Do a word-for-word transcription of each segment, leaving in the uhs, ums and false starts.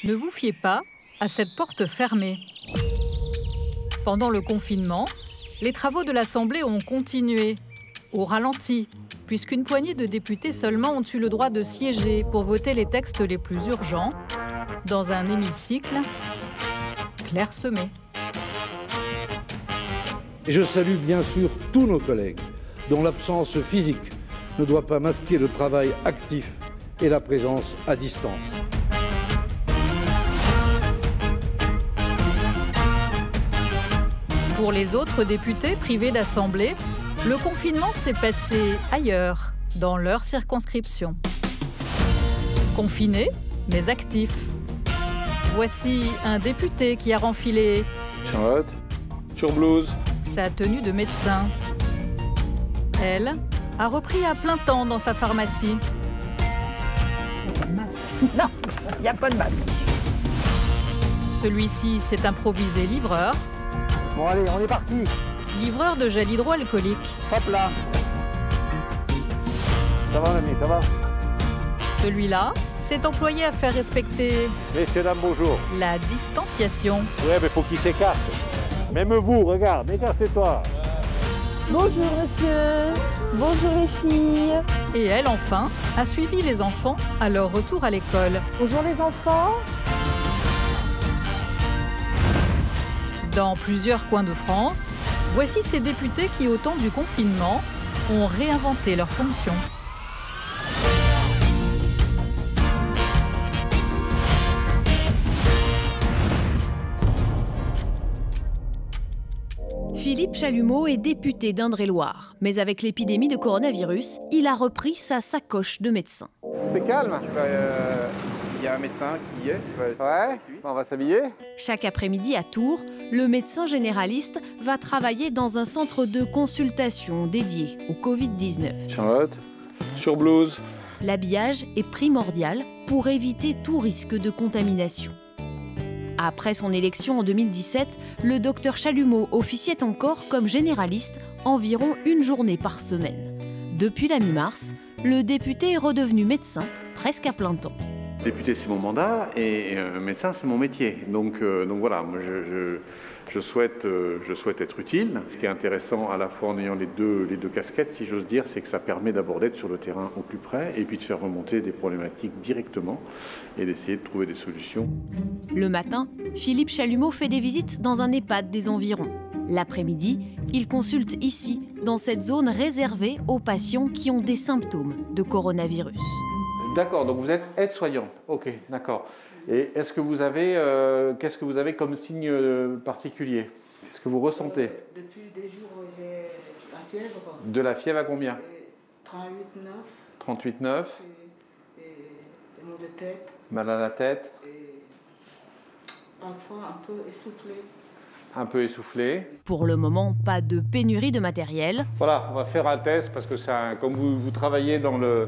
Ne vous fiez pas à cette porte fermée. Pendant le confinement, les travaux de l'Assemblée ont continué, au ralenti, puisqu'une poignée de députés seulement ont eu le droit de siéger pour voter les textes les plus urgents, dans un hémicycle clairsemé. Et je salue bien sûr tous nos collègues, dont l'absence physique ne doit pas masquer le travail actif et la présence à distance. Pour les autres députés privés d'Assemblée, le confinement s'est passé ailleurs, dans leur circonscription. Confinés, mais actifs. Voici un député qui a renfilé Charlotte, sur blouse. sa tenue de médecin. Elle a repris à plein temps dans sa pharmacie. Non, il n'y a pas de masque. Celui-ci s'est improvisé livreur. Bon allez, on est parti. Livreur de gel hydroalcoolique. Hop là. Ça va l'ami, ça va? Celui-là s'est employé à faire respecter Messieurs, dames, bonjour. la distanciation. Ouais, mais faut qu'il s'écarte. Même vous, regarde, écarte-toi. Bonjour monsieur, bonjour les filles. Et elle, enfin, a suivi les enfants à leur retour à l'école. Bonjour les enfants. Dans plusieurs coins de France, voici ces députés qui, au temps du confinement, ont réinventé leurs fonctions. Philippe Chalumeau est député d'Indre-et-Loire, mais avec l'épidémie de coronavirus, il a repris sa sacoche de médecin. C'est calme. Il euh, y a un médecin qui y est. Ouais, on va s'habiller. Chaque après-midi à Tours, le médecin généraliste va travailler dans un centre de consultation dédié au Covid dix-neuf. Charlotte, sur blouse. L'habillage est primordial pour éviter tout risque de contamination. Après son élection en deux mille dix-sept, le docteur Chalumeau officiait encore comme généraliste environ une journée par semaine. Depuis la mi-mars, le député est redevenu médecin presque à plein temps. Député, c'est mon mandat et euh, médecin, c'est mon métier. Donc, euh, donc voilà, moi, je, je, je, souhaite, euh, je souhaite être utile. Ce qui est intéressant à la fois en ayant les deux, les deux casquettes, si j'ose dire, c'est que ça permet d'abord d'être sur le terrain au plus près et puis de faire remonter des problématiques directement et d'essayer de trouver des solutions. Le matin, Philippe Chalumeau fait des visites dans un EHPAD des environs. L'après-midi, il consulte ici, dans cette zone réservée aux patients qui ont des symptômes de coronavirus. D'accord, donc vous êtes aide-soignante. Ok, d'accord. Et est-ce que vous avez, euh, qu'est-ce que vous avez comme signe euh, particulier? Qu'est-ce que vous ressentez? euh, Depuis des jours, j'ai la fièvre. De la fièvre à combien? trente-huit neuf. trente-huit neuf. Et, et des maux de tête. Mal à la tête. Et parfois un peu essoufflé. Un peu essoufflé. Pour le moment, pas de pénurie de matériel. Voilà, on va faire un test parce que ça, comme vous, vous travaillez dans le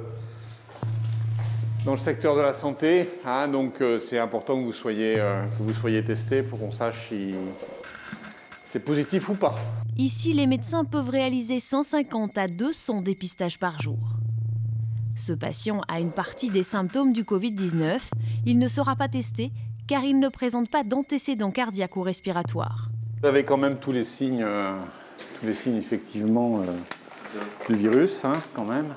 dans le secteur de la santé, hein, donc euh, c'est important que vous soyez euh, que vous soyez testé pour qu'on sache si c'est positif ou pas. Ici, les médecins peuvent réaliser cent cinquante à deux cents dépistages par jour. Ce patient a une partie des symptômes du Covid dix-neuf. Il ne sera pas testé car il ne présente pas d'antécédents cardiaques ou respiratoires. Vous avez quand même tous les signes, euh, tous les signes effectivement euh, du virus, hein, quand même.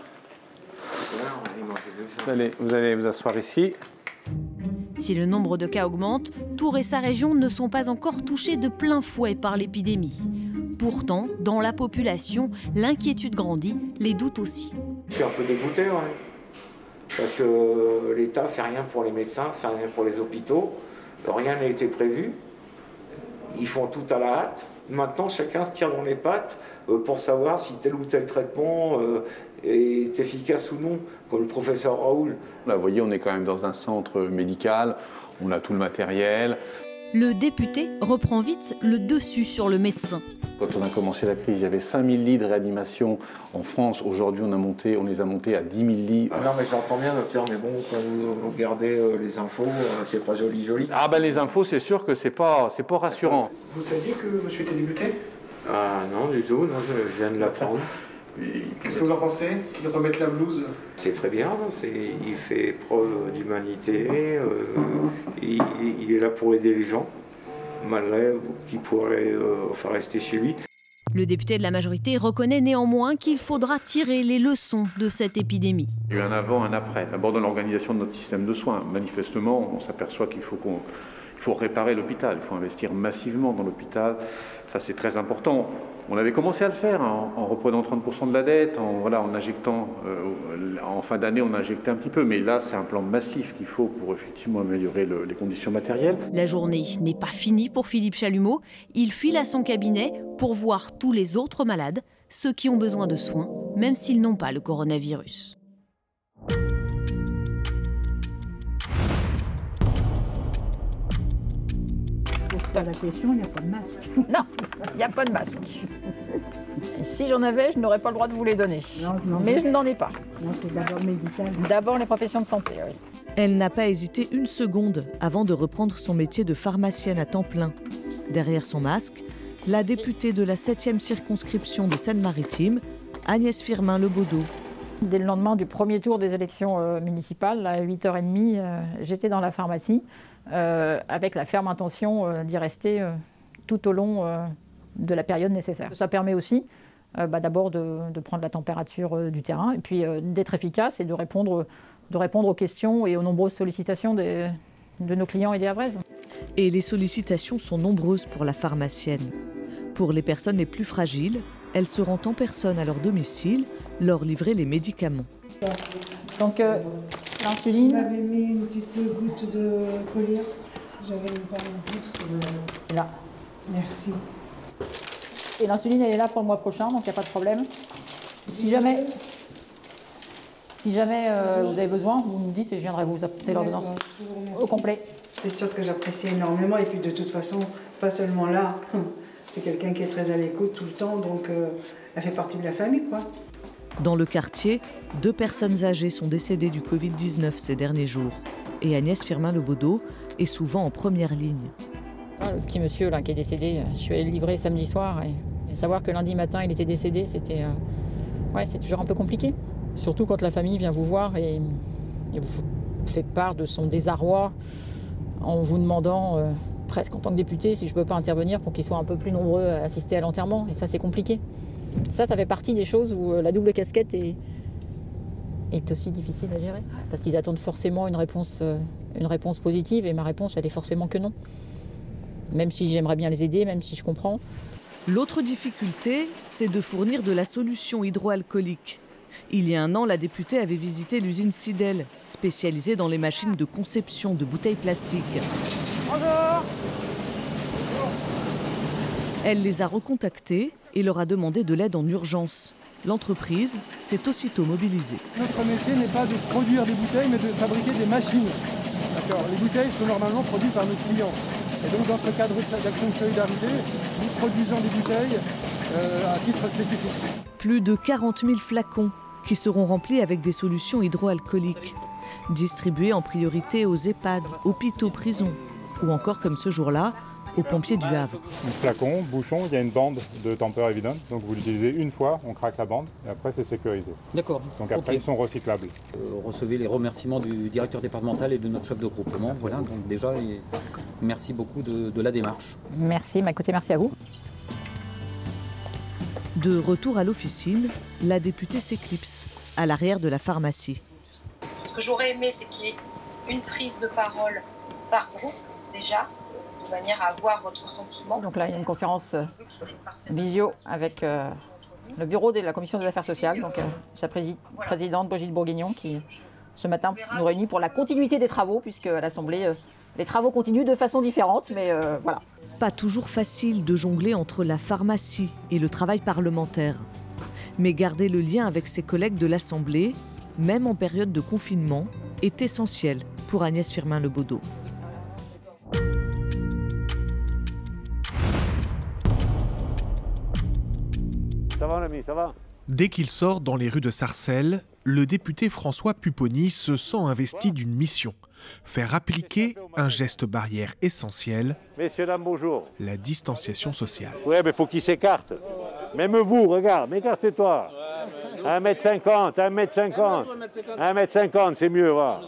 Vous allez, vous allez vous asseoir ici. Si le nombre de cas augmente, Tours et sa région ne sont pas encore touchés de plein fouet par l'épidémie. Pourtant, dans la population, l'inquiétude grandit, les doutes aussi. Je suis un peu dégoûté, ouais. Parce que l'État ne fait rien pour les médecins, fait rien pour les hôpitaux. Rien n'a été prévu. Ils font tout à la hâte. Maintenant, chacun se tire dans les pattes pour savoir si tel ou tel traitement est efficace ou non, comme le professeur Raoul. Là, vous voyez, on est quand même dans un centre médical, on a tout le matériel. Le député reprend vite le dessus sur le médecin. Quand on a commencé la crise, il y avait cinq mille lits de réanimation en France. Aujourd'hui, on, a monté, on les a montés à dix mille lits. Non, mais j'entends bien, docteur, mais bon, quand vous regardez euh, les infos, euh, c'est pas joli, joli. Ah ben les infos, c'est sûr que c'est pas, c'est pas rassurant. Vous saviez que monsieur était débuté? Ah non, du tout, non, je viens de l'apprendre. Qu'est-ce que vous en pensez qu'il remette la blouse? C'est très bien, il fait preuve d'humanité, euh, il, il est là pour aider les gens, malgré qu'il pourrait euh, enfin rester chez lui. Le député de la majorité reconnaît néanmoins qu'il faudra tirer les leçons de cette épidémie. Il y a eu un avant, un après. D'abord dans l'organisation de notre système de soins. Manifestement, on s'aperçoit qu'il faut qu'on... Il faut réparer l'hôpital, il faut investir massivement dans l'hôpital, ça c'est très important. On avait commencé à le faire hein, en reprenant trente pour cent de la dette, en, voilà, en injectant, euh, en fin d'année on a injecté un petit peu, mais là c'est un plan massif qu'il faut pour effectivement améliorer le, les conditions matérielles. La journée n'est pas finie pour Philippe Chalumeau, il file à son cabinet pour voir tous les autres malades, ceux qui ont besoin de soins, même s'ils n'ont pas le coronavirus. Dans la question, il n'y a pas de masque. Non, il n'y a pas de masque. Et si j'en avais, je n'aurais pas le droit de vous les donner. Non, non, mais je n'en ai pas. Non, c'est d'abord médical. D'abord les professions de santé, oui. Elle n'a pas hésité une seconde avant de reprendre son métier de pharmacienne à temps plein. Derrière son masque, la députée de la septième circonscription de Seine-Maritime, Agnès Firmin-Lebaudot. Dès le lendemain du premier tour des élections euh, municipales, à huit heures trente, euh, j'étais dans la pharmacie. Euh, avec la ferme intention euh, d'y rester euh, tout au long euh, de la période nécessaire. Ça permet aussi euh, bah, d'abord de, de prendre la température euh, du terrain et puis euh, d'être efficace et de répondre, de répondre aux questions et aux nombreuses sollicitations des, de nos clients et des Havraises. Et les sollicitations sont nombreuses pour la pharmacienne. Pour les personnes les plus fragiles, elle se rend en personne à leur domicile, leur livrer les médicaments. Donc, euh, l'insuline. Vous m'avez mis une petite goutte de collier. J'avais une bonne goutte. Euh... Là. Merci. Et l'insuline, elle est là pour le mois prochain, donc il n'y a pas de problème. Si jamais, si jamais euh, vous avez besoin, vous me dites et je viendrai vous apporter l'ordonnance au complet. C'est sûr que j'apprécie énormément. Et puis de toute façon, pas seulement là. C'est quelqu'un qui est très à l'écoute tout le temps, donc euh, elle fait partie de la famille, quoi. Dans le quartier, deux personnes âgées sont décédées du Covid dix-neuf ces derniers jours. Et Agnès Firmin-Lebaudot est souvent en première ligne. Ah, le petit monsieur là, qui est décédé, je suis allée le livrer samedi soir. Et, et savoir que lundi matin, il était décédé, c'était, euh, ouais, c'est toujours un peu compliqué. Surtout quand la famille vient vous voir et, et vous fait part de son désarroi en vous demandant, euh, presque en tant que député, si je ne peux pas intervenir pour qu'ils soient un peu plus nombreux à assister à l'enterrement. Et ça, c'est compliqué. Ça, ça fait partie des choses où la double casquette est, est aussi difficile à gérer. Parce qu'ils attendent forcément une réponse, une réponse positive et ma réponse, elle est forcément que non. Même si j'aimerais bien les aider, même si je comprends. L'autre difficulté, c'est de fournir de la solution hydroalcoolique. Il y a un an, la députée avait visité l'usine Sidel, spécialisée dans les machines de conception de bouteilles plastiques. Bonjour. Elle les a recontactés et leur a demandé de l'aide en urgence. L'entreprise s'est aussitôt mobilisée. Notre métier n'est pas de produire des bouteilles, mais de fabriquer des machines. D'accord. Les bouteilles sont normalement produites par nos clients. Et donc, dans ce cadre d'action de solidarité, nous produisons des bouteilles euh, à titre spécifique. Plus de quarante mille flacons qui seront remplis avec des solutions hydroalcooliques, distribués en priorité aux EHPAD, hôpitaux, prisons, ou encore, comme ce jour-là, aux pompiers du Havre. Un flacon, bouchon, il y a une bande de Temper Evident, donc vous l'utilisez une fois, on craque la bande et après c'est sécurisé. D'accord. Donc après okay. Ils sont recyclables. Euh, recevez les remerciements du directeur départemental et de notre chef de groupement. Merci voilà, beaucoup. Donc déjà, et merci beaucoup de, de la démarche. Merci, bah écoutez, merci à vous. De retour à l'officine, la députée s'éclipse à l'arrière de la pharmacie. Ce que j'aurais aimé, c'est qu'il y ait une prise de parole par groupe déjà, de manière à voir votre sentiment. Donc là, il y a une conférence euh, visio avec euh, le bureau de la commission des affaires sociales, donc euh, sa prési présidente Brigitte Bourguignon, qui ce matin nous réunit pour la continuité des travaux, puisque à l'Assemblée, euh, les travaux continuent de façon différente, mais euh, voilà. Pas toujours facile de jongler entre la pharmacie et le travail parlementaire. Mais garder le lien avec ses collègues de l'Assemblée, même en période de confinement, est essentiel pour Agnès Firmin-Lebaudot. Ça va, l'ami, ça va. Dès qu'il sort dans les rues de Sarcelles, le député François Pupponi se sent investi d'une mission. Faire appliquer un geste barrière essentiel, messieurs, dames, bonjour. La distanciation sociale. Ouais, mais faut qu'il s'écarte. Même vous, regarde, écarte-toi. un mètre cinquante, un mètre cinquante. un mètre cinquante, c'est mieux, va.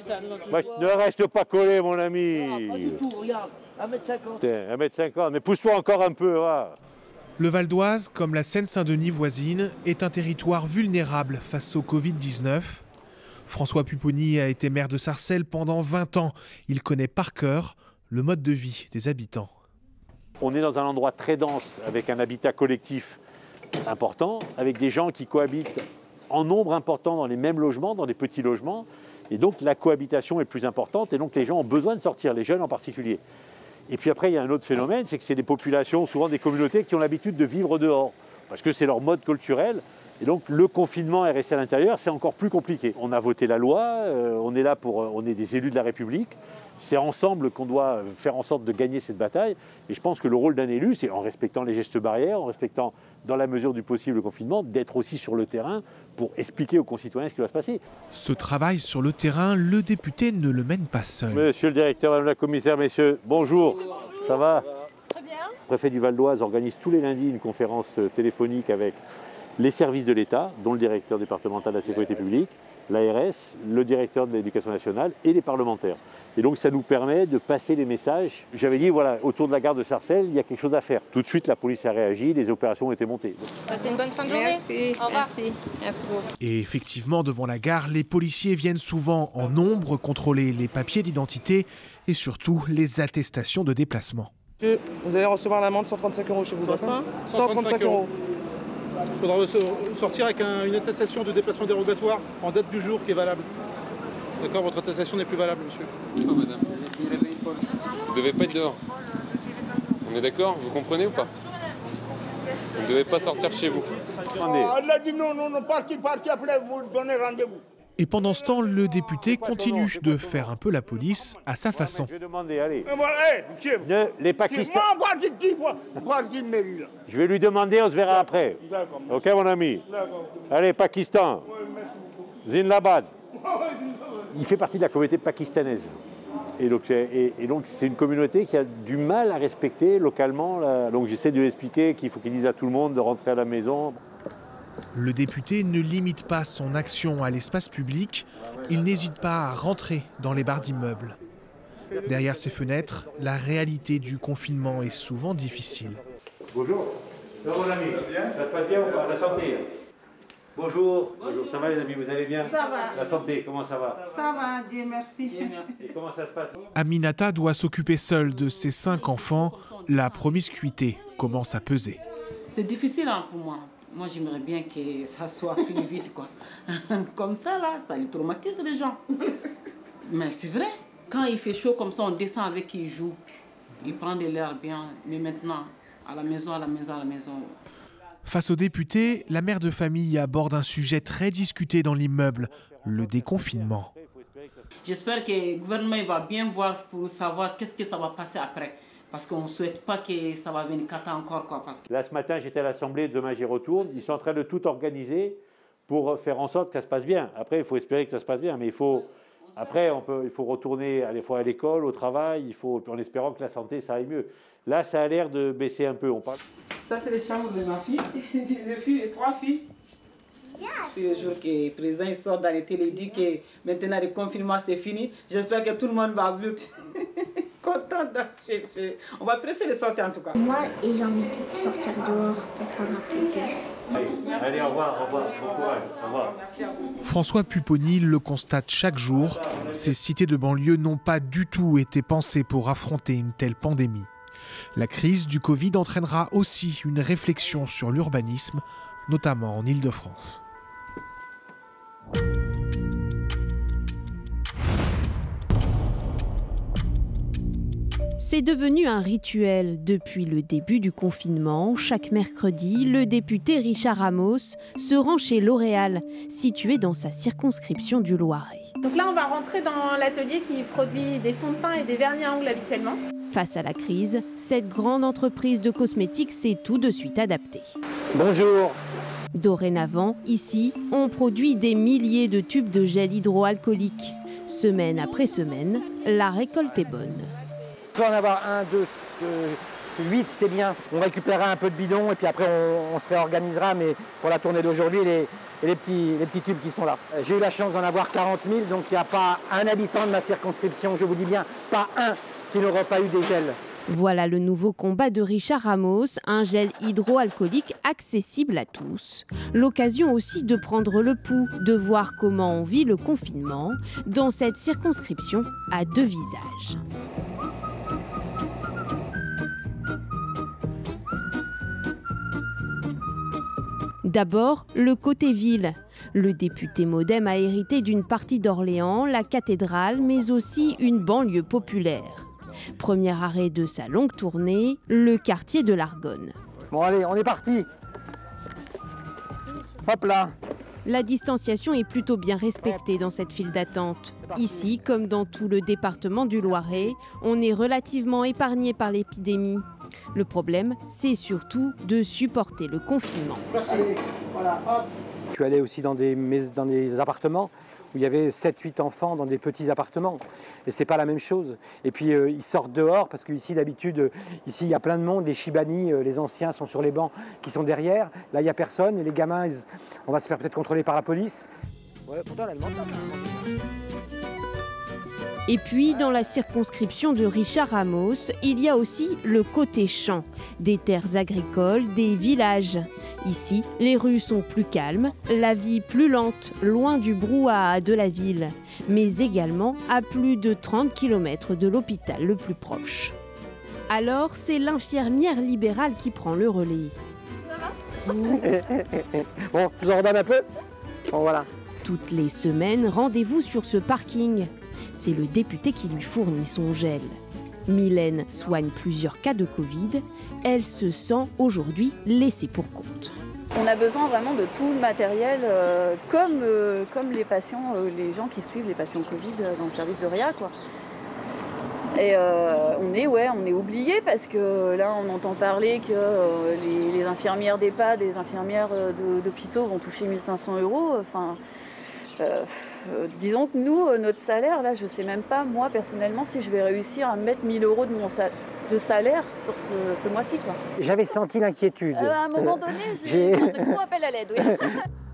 Ne reste pas collé, mon ami. Pas du tout, regarde, un mètre cinquante. un mètre cinquante, mais pousse-toi encore un peu, va. Le Val d'Oise, comme la Seine-Saint-Denis voisine, est un territoire vulnérable face au Covid dix-neuf. François Pupponi a été maire de Sarcelles pendant vingt ans. Il connaît par cœur le mode de vie des habitants. On est dans un endroit très dense, avec un habitat collectif important, avec des gens qui cohabitent en nombre important dans les mêmes logements, dans des petits logements. Et donc la cohabitation est plus importante et donc les gens ont besoin de sortir, les jeunes en particulier. Et puis après, il y a un autre phénomène, c'est que c'est des populations, souvent des communautés, qui ont l'habitude de vivre dehors, parce que c'est leur mode culturel. Et donc le confinement est resté à l'intérieur, c'est encore plus compliqué. On a voté la loi, euh, on est là pour, on est des élus de la République. C'est ensemble qu'on doit faire en sorte de gagner cette bataille. Et je pense que le rôle d'un élu, c'est en respectant les gestes barrières, en respectant dans la mesure du possible le confinement, d'être aussi sur le terrain pour expliquer aux concitoyens ce qui va se passer. Ce travail sur le terrain, le député ne le mène pas seul. Monsieur le directeur, madame la commissaire, messieurs, bonjour. Ça va? Très bien. Le préfet du Val d'Oise organise tous les lundis une conférence téléphonique avec les services de l'État, dont le directeur départemental de la sécurité publique, l'A R S, le directeur de l'éducation nationale et les parlementaires. Et donc ça nous permet de passer les messages. J'avais dit, voilà, autour de la gare de Sarcelles, il y a quelque chose à faire. Tout de suite, la police a réagi, les opérations ont été montées. Passez une bonne fin de journée. Merci. Au revoir. Merci. Merci beaucoup. Et effectivement, devant la gare, les policiers viennent souvent en nombre contrôler les papiers d'identité et surtout les attestations de déplacement. Vous allez recevoir l'amende cent trente-cinq euros chez vous, d'accord? cent trente-cinq euros. Il faudra sortir avec un, une attestation de déplacement dérogatoire en date du jour qui est valable. D'accord, votre attestation n'est plus valable, monsieur. Oh, madame, vous ne devez pas être dehors. On est d'accord? Vous comprenez ou pas? Vous ne devez pas sortir chez vous. Elle a dit non, non, non, partez, partez, après vous donnez rendez-vous. Et pendant ce temps, le député continue de faire un peu la police à sa façon. Je vais demander, allez. Hey, Ne, les Pakistanais. Je Je vais lui demander, on se verra après. Ok, mon ami? Allez, Pakistan. Zindabad. Il fait partie de la communauté pakistanaise. Et donc, et, et donc c'est une communauté qui a du mal à respecter localement. Là. Donc j'essaie de lui expliquer qu'il faut qu'il dise à tout le monde de rentrer à la maison. Le député ne limite pas son action à l'espace public. Il n'hésite pas à rentrer dans les barres d'immeubles. Derrière ces fenêtres, la réalité du confinement est souvent difficile. Bonjour. Ça va, mon ami? Ça se passe bien ou pas? La santé? Bonjour. Bonjour. Ça va, les amis? Vous allez bien? Ça va. La santé, comment ça va? Ça va, Dieu merci. Et comment ça se passe? Aminata doit s'occuper seule de ses cinq enfants. La promiscuité commence à peser. C'est difficile hein, pour moi. Moi, j'aimerais bien que ça soit fini vite, quoi. Comme ça, là, ça les traumatise les gens. Mais c'est vrai. Quand il fait chaud comme ça, on descend avec qui il joue. Il prend de l'air bien. Mais maintenant, à la maison, à la maison, à la maison. Face aux députés, la mère de famille aborde un sujet très discuté dans l'immeuble, le déconfinement. J'espère que le gouvernement va bien voir pour savoir qu'est-ce que ça va passer après. Parce qu'on ne souhaite pas que ça va venir cata encore. Quoi, parce que... Là, ce matin, j'étais à l'Assemblée, demain, j'y retourne. Ils sont en train de tout organiser pour faire en sorte que ça se passe bien. Après, il faut espérer que ça se passe bien, mais il faut... Après, on peut, il faut retourner à, fois à l'école, au travail, il faut, en espérant que la santé, ça aille mieux. Là, ça a l'air de baisser un peu. On parle... Ça, c'est les chambres de ma fille. Deux filles et trois filles. Yes. Le jour que le président il sort dans les télé, il dit que maintenant le confinement c'est fini. J'espère que tout le monde va applaudir. Content d'acheter. On va presser de sortir en tout cas. Moi, j'ai envie de sortir dehors pour prendre un peu d'air. Allez, au revoir, au revoir, bon courage, au revoir. François Pupponi le constate chaque jour. Ces cités de banlieue n'ont pas du tout été pensées pour affronter une telle pandémie. La crise du Covid entraînera aussi une réflexion sur l'urbanisme, notamment en Île-de-France. C'est devenu un rituel depuis le début du confinement. Chaque mercredi, le député Richard Ramos se rend chez L'Oréal, situé dans sa circonscription du Loiret. Donc là, on va rentrer dans l'atelier qui produit des fonds de teint et des vernis à ongles habituellement. Face à la crise, cette grande entreprise de cosmétiques s'est tout de suite adaptée. Bonjour. Dorénavant, ici, on produit des milliers de tubes de gel hydroalcoolique. Semaine après semaine, la récolte est bonne. On peut en avoir un, deux, huit, c'est bien. On récupérera un peu de bidon et puis après on, on se réorganisera, mais pour la tournée d'aujourd'hui, les, les, petits, les petits tubes qui sont là. J'ai eu la chance d'en avoir quarante mille, donc il n'y a pas un habitant de ma circonscription, je vous dis bien, pas un qui n'aura pas eu des gels. Voilà le nouveau combat de Richard Ramos, un gel hydroalcoolique accessible à tous. L'occasion aussi de prendre le pouls, de voir comment on vit le confinement dans cette circonscription à deux visages. D'abord, le côté ville. Le député MoDem a hérité d'une partie d'Orléans, la cathédrale, mais aussi une banlieue populaire. Premier arrêt de sa longue tournée, le quartier de l'Argonne. Bon allez, on est parti. Hop là. La distanciation est plutôt bien respectée dans cette file d'attente. Ici, comme dans tout le département du Loiret, on est relativement épargné par l'épidémie. Le problème, c'est surtout de supporter le confinement. Merci. Voilà, hop. Je suis allé aussi dans des, dans des appartements où il y avait sept huit enfants dans des petits appartements. Et c'est pas la même chose. Et puis euh, ils sortent dehors parce qu'ici d'habitude, euh, ici il y a plein de monde, les Chibani, euh, les anciens sont sur les bancs qui sont derrière. Là il n'y a personne et les gamins, ils, on va se faire peut-être contrôler par la police. Ouais, pourtant elle demande pas. Et puis, dans la circonscription de Richard Ramos, il y a aussi le côté champ, des terres agricoles, des villages. Ici, les rues sont plus calmes, la vie plus lente, loin du brouhaha de la ville, mais également à plus de trente kilomètres de l'hôpital le plus proche. Alors, c'est l'infirmière libérale qui prend le relais. Bon, je vous en redonne un peu. Bon, voilà. Toutes les semaines, rendez-vous sur ce parking. C'est le député qui lui fournit son gel. Mylène soigne plusieurs cas de Covid. Elle se sent aujourd'hui laissée pour compte. On a besoin vraiment de tout le matériel, euh, comme, euh, comme les patients, euh, les gens qui suivent les patients Covid dans le service de réa, quoi. Et euh, on est, ouais, on est oubliés parce que là, on entend parler que euh, les, les infirmières d'EHPAD, les infirmières d'hôpitaux vont toucher mille cinq cents euros. Enfin, euh, euh, disons que nous, notre salaire, là, je ne sais même pas, moi, personnellement, si je vais réussir à mettre mille euros de, mon sal de salaire sur ce, ce mois-ci, quoi. J'avais senti l'inquiétude. Euh, à un moment donné, j'ai fait un gros appel à l'aide, oui.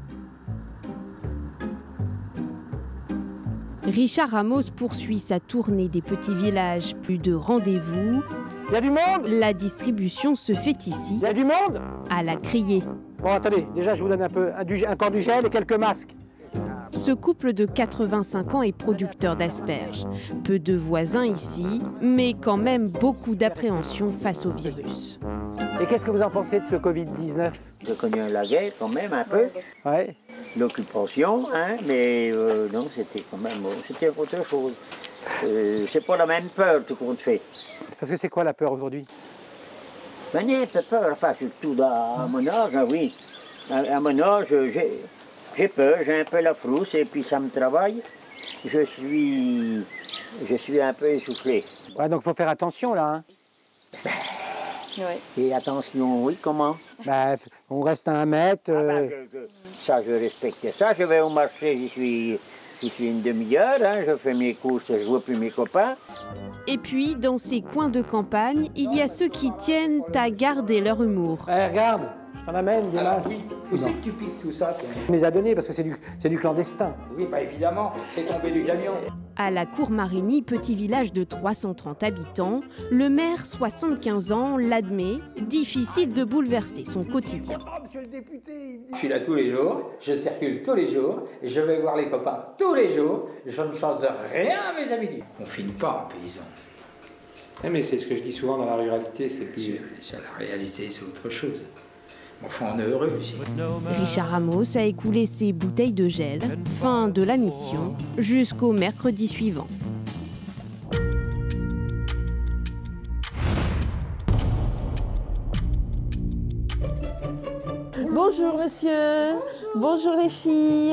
Richard Ramos poursuit sa tournée des petits villages. Plus de rendez-vous. Il y a du monde. La distribution se fait ici. Il y a du monde. À la criée. Bon, attendez, déjà, je vous donne un peu, un, du, un corps du gel et quelques masques. Ce couple de quatre-vingt-cinq ans est producteur d'asperges. Peu de voisins ici, mais quand même beaucoup d'appréhension face au virus. Et qu'est-ce que vous en pensez de ce Covid dix-neuf? Je connais la guerre quand même un peu. Ouais. L'occupation, hein, mais euh, non, c'était quand même c'était autre chose. Euh, c'est pas la même peur tout compte fait. Parce que c'est quoi la peur aujourd'hui? Ben, il y a un peu peur, enfin, surtout à mon âge, hein, oui. À, à mon âge, j'ai... J'ai peur, j'ai un peu la frousse et puis ça me travaille. Je suis, je suis un peu essoufflé. Ouais, donc il faut faire attention là. Hein. Ben, ouais. Et attention, oui, comment? Ben, on reste à un mètre. Euh... Ah ben, je, je, ça, je respecte ça. Je vais au marché, j'y suis, j'y suis une demi-heure. Hein, je fais mes courses, je vois plus mes copains. Et puis, dans ces coins de campagne, il y a ceux qui tiennent à garder leur humour. Eh, regarde, j'en amène des masques. Où c'est que tu piques tout ça? On les a donnés parce que c'est du, c'est du clandestin. Oui, pas évidemment, c'est tombé du camion. À la Cour-Marigny, petit village de trois cent trente habitants, le maire, soixante-quinze ans, l'admet, difficile de bouleverser son quotidien. Oh, monsieur le député, je suis là tous les jours, je circule tous les jours, et je vais voir les copains tous les jours, je ne change rien à mes habitudes. On ne filme pas en paysan. Ouais, mais c'est ce que je dis souvent dans la ruralité, c'est plus... Sur, sur la réalité, c'est autre chose. Enfin, on est heureux ici. Richard Ramos a écoulé ses bouteilles de gel, fin de la mission, jusqu'au mercredi suivant. Bonjour monsieur, bonjour les filles.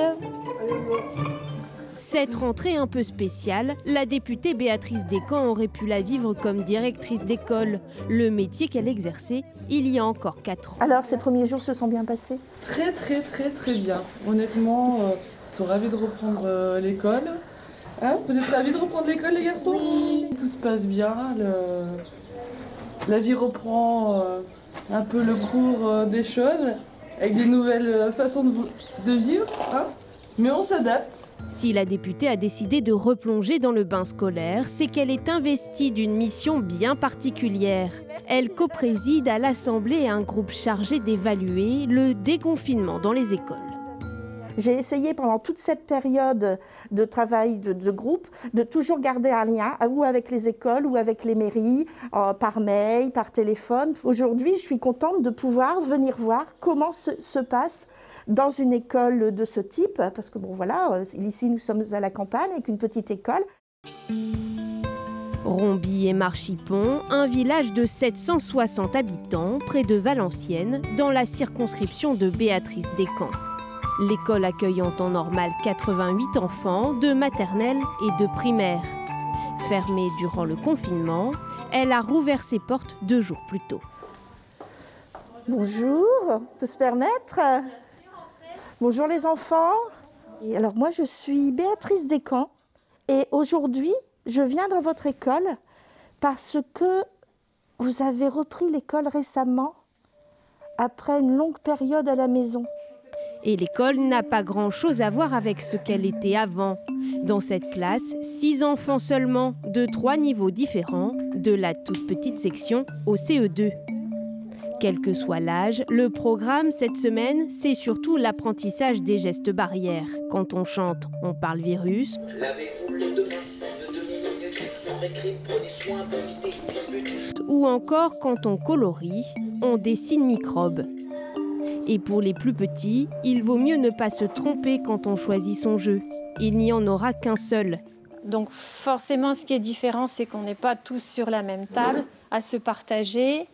Cette rentrée un peu spéciale, la députée Béatrice Descamps aurait pu la vivre comme directrice d'école, le métier qu'elle exerçait il y a encore quatre ans. Alors, ces premiers jours se sont bien passés? Très, très, très, très bien. Honnêtement, euh, ils sont ravis de reprendre euh, l'école. Hein? Vous êtes ravis de reprendre l'école, les garçons? Oui. Tout se passe bien. Le... la vie reprend euh, un peu le cours euh, des choses, avec des nouvelles euh, façons de, de vivre, hein, mais on s'adapte. Si la députée a décidé de replonger dans le bain scolaire, c'est qu'elle est investie d'une mission bien particulière. Elle co-préside à l'Assemblée un groupe chargé d'évaluer le déconfinement dans les écoles. J'ai essayé pendant toute cette période de travail de, de groupe de toujours garder un lien ou avec les écoles ou avec les mairies, euh, par mail, par téléphone. Aujourd'hui, je suis contente de pouvoir venir voir comment se, se passe dans une école de ce type, parce que bon voilà, ici nous sommes à la campagne avec une petite école. Romby et Marchipont, un village de sept cent soixante habitants près de Valenciennes, dans la circonscription de Béatrice Descamps. L'école accueille en temps normal quatre-vingt-huit enfants de maternelle et de primaire. Fermée durant le confinement, elle a rouvert ses portes deux jours plus tôt. Bonjour, on peut se permettre? Bonjour les enfants. Et alors moi je suis Béatrice Descamps et aujourd'hui je viens dans votre école parce que vous avez repris l'école récemment après une longue période à la maison. Et l'école n'a pas grand-chose à voir avec ce qu'elle était avant. Dans cette classe, six enfants seulement, de trois niveaux différents, de la toute petite section au C E deux. Quel que soit l'âge, le programme cette semaine, c'est surtout l'apprentissage des gestes barrières. Quand on chante, on parle virus. Lavez-vous les deux mains de demi-minutes. En récré, prenez soin d'éviter les disputes. Ou encore, quand on colorie, on dessine microbes. Et pour les plus petits, il vaut mieux ne pas se tromper quand on choisit son jeu. Il n'y en aura qu'un seul. Donc forcément, ce qui est différent, c'est qu'on n'est pas tous sur la même table, à se partager.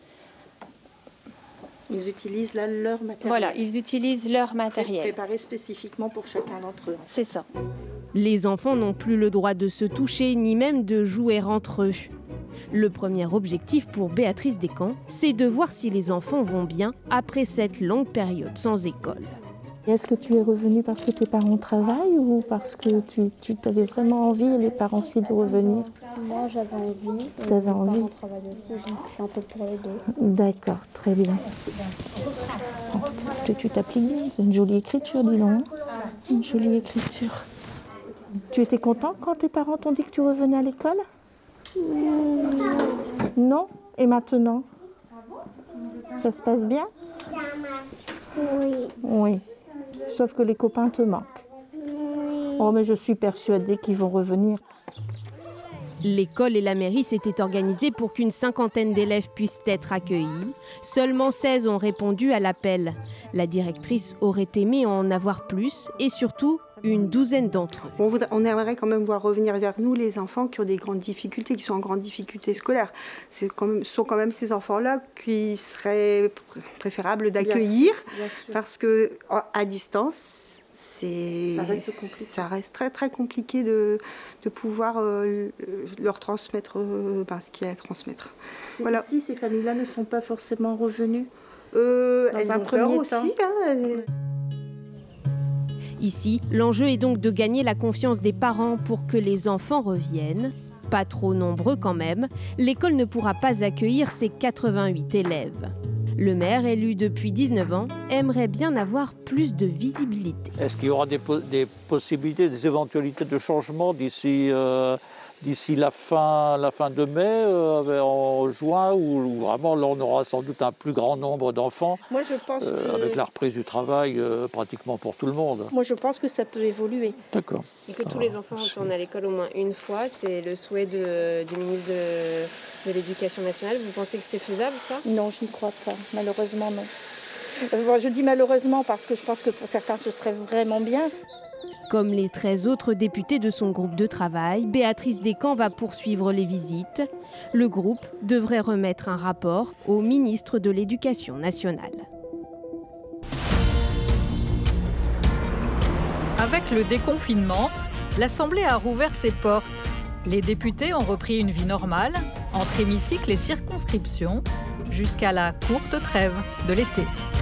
Ils utilisent là leur matériel. Voilà, ils utilisent leur matériel. Préparé spécifiquement pour chacun d'entre eux. C'est ça. Les enfants n'ont plus le droit de se toucher, ni même de jouer entre eux. Le premier objectif pour Béatrice Descamps, c'est de voir si les enfants vont bien après cette longue période sans école. Est-ce que tu es revenue parce que tes parents travaillent ou parce que tu, tu avais vraiment envie, et les parents aussi, de revenir? Moi, j'avais envie. Tu avais envie? Mes parents travaillent aussi, donc c'est un peu pour les deux. D'accord, très bien. Tu, tu t'appliques bien, c'est une jolie écriture, dis donc. Une jolie écriture. Tu étais content quand tes parents t'ont dit que tu revenais à l'école? Non? Et maintenant? Ça se passe bien? Oui. Oui. Sauf que les copains te manquent. Oh, mais je suis persuadée qu'ils vont revenir. L'école et la mairie s'étaient organisées pour qu'une cinquantaine d'élèves puissent être accueillis. Seulement seize ont répondu à l'appel. La directrice aurait aimé en avoir plus et surtout une douzaine d'entre eux. On, voudrait, on aimerait quand même voir revenir vers nous les enfants qui ont des grandes difficultés, qui sont en grande difficulté scolaire. Ce sont quand même ces enfants-là qui seraient préférables d'accueillir parce qu'à distance, c'est, ça reste compliqué. Ça reste très très compliqué de, de pouvoir euh, leur transmettre euh, ben, ce qu'il y a à transmettre. Voilà. Ici, ces familles-là ne sont pas forcément revenues. Euh, Dans elles un ont peur premier aussi. temps. Hein, Ici, l'enjeu est donc de gagner la confiance des parents pour que les enfants reviennent. Pas trop nombreux quand même, l'école ne pourra pas accueillir ses quatre-vingt-huit élèves. Le maire, élu depuis dix-neuf ans, aimerait bien avoir plus de visibilité. Est-ce qu'il y aura des, po des possibilités, des éventualités de changement d'ici euh, d'ici la fin, la fin de mai, euh, en juin, où, où vraiment là on aura sans doute un plus grand nombre d'enfants? Moi je pense euh, que... Avec la reprise du travail euh, pratiquement pour tout le monde. Moi je pense que ça peut évoluer. D'accord. Et que tous les enfants retournent à l'école au moins une fois, c'est le souhait de, du ministre de, de l'Éducation nationale. Vous pensez que c'est faisable, ça? Non, je ne crois pas. Malheureusement, non. Euh, je dis malheureusement parce que je pense que pour certains, ce serait vraiment bien. Comme les treize autres députés de son groupe de travail, Béatrice Descamps va poursuivre les visites. Le groupe devrait remettre un rapport au ministre de l'Éducation nationale. Avec le déconfinement, l'Assemblée a rouvert ses portes. Les députés ont repris une vie normale, entre hémicycle et circonscription, jusqu'à la courte trêve de l'été.